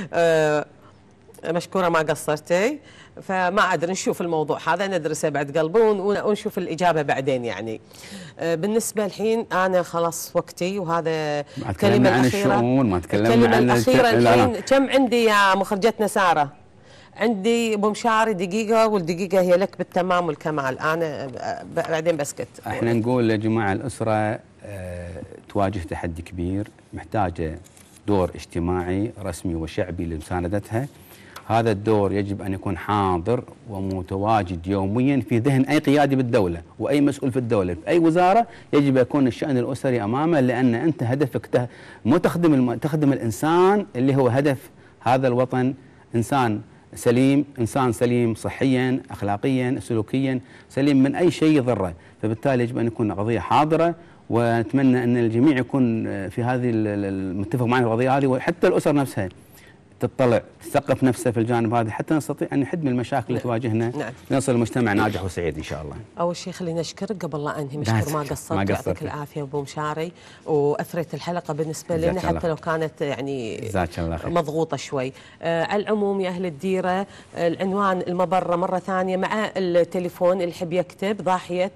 مشكورة ما قصرتي. فما أدري نشوف الموضوع هذا ندرسه بعد قلبه ونشوف الإجابة بعدين يعني. بالنسبة الحين أنا خلاص وقتي، وهذا الكلمة عن الأخيرة. الشؤون، ما تكلمنا الكلمة عن الأخيرة الحين كم عندي يا مخرجتنا سارة؟ عندي أبو مشاري دقيقة، والدقيقة هي لك بالتمام والكمال. أنا بعدين بسكت. احنا نقول يا جماعة الأسرة تواجه تحدي كبير، محتاجة دور اجتماعي رسمي وشعبي لمساندتها. هذا الدور يجب أن يكون حاضر ومتواجد يوميا في ذهن أي قيادي بالدولة وأي مسؤول في الدولة في أي وزارة. يجب يكون الشأن الأسري أمامه، لأن أنت هدفك مو تخدم الإنسان اللي هو هدف هذا الوطن. إنسان سليم صحيا أخلاقيا سلوكيا سليم من أي شيء يضره. فبالتالي يجب أن يكون قضية حاضرة، ونتمنى أن الجميع يكون في هذه المتفق معنا في القضية هذه، وحتى الأسر نفسها تطلع تثقف نفسها في الجانب هذا حتى نستطيع أن نحد من المشاكل اللي تواجهنا. نعم. نصل لمجتمع ناجح وسعيد إن شاء الله. أول شيء خلينا نشكرك قبل لا أنهي. مشكور ما قصرت، يعطيك العافية أبو مشاري، وأثرت الحلقة بالنسبة لنا حتى لو كانت يعني مضغوطة شوي. على العموم يا أهل الديرة، العنوان المبرة مرة ثانية مع التليفون اللي يحب يكتب ضاحية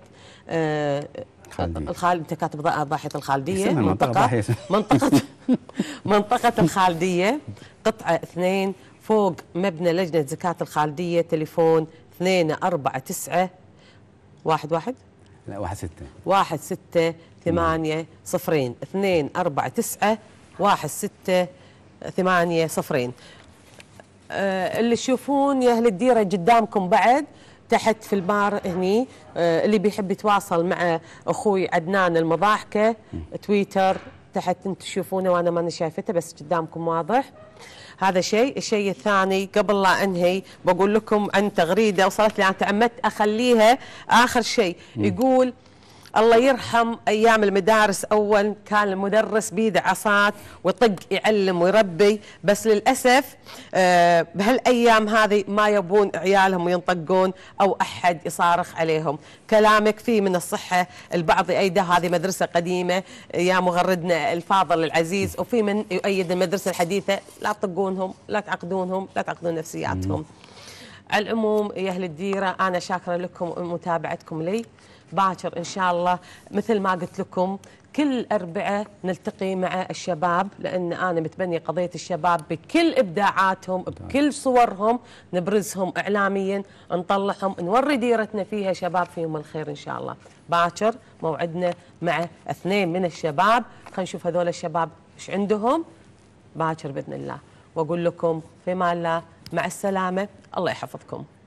انت كاتب ضاحية الخالدية، منطقة الخالدية، قطعة 2 فوق مبنى لجنة زكاة الخالدية. تليفون 249 11 لا 16 8 0 249 16 8 0. اللي تشوفون يا أهل الديرة قدامكم بعد تحت في البار هني، اللي بيحب يتواصل مع أخوي عدنان المضاحكة تويتر تحت انتم تشوفونه وانا ماني شايفته بس قدامكم واضح. هذا شيء. الشيء الثاني قبل لا انهي بقول لكم عن تغريده وصلت لي، انا تعمدت اخليها اخر شيء. يقول الله يرحم ايام المدارس، اول كان المدرس بيده عصات ويطق يعلم ويربي، بس للاسف بهالايام هذه ما يبون عيالهم ينطقون او احد يصارخ عليهم. كلامك فيه من الصحه، البعض يأيده هذه مدرسه قديمه يا مغردنا الفاضل العزيز، وفي من يؤيد المدرسه الحديثه. لا تطقونهم، لا تعقدونهم، لا تعقدون نفسياتهم. على العموم يا اهل الديره انا شاكره لكم متابعتكم لي. باكر إن شاء الله مثل ما قلت لكم كل أربعة نلتقي مع الشباب، لأن أنا متبنية قضية الشباب بكل إبداعاتهم بكل صورهم، نبرزهم إعلاميا، نطلعهم، نوري ديرتنا فيها شباب فيهم الخير إن شاء الله. باكر موعدنا مع 2 من الشباب، خلينا نشوف هذول الشباب إيش عندهم باكر بإذن الله. وأقول لكم في أمان الله، مع السلامة، الله يحفظكم.